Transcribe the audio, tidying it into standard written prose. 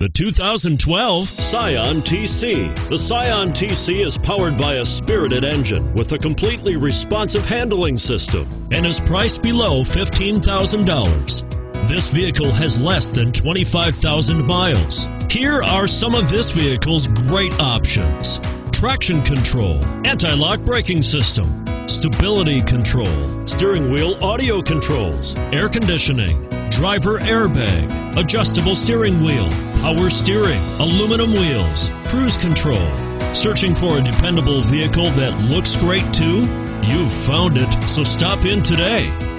The 2012 SCION TC. The SCION TC is powered by a spirited engine with a completely responsive handling system and is priced below $15,000. This vehicle has less than 25,000 miles. Here are some of this vehicle's great options: traction control, anti-lock braking system, stability control, steering wheel audio controls, air conditioning, driver airbag, adjustable steering wheel, power steering, aluminum wheels, cruise control. Searching for a dependable vehicle that looks great too? You've found it, so stop in today.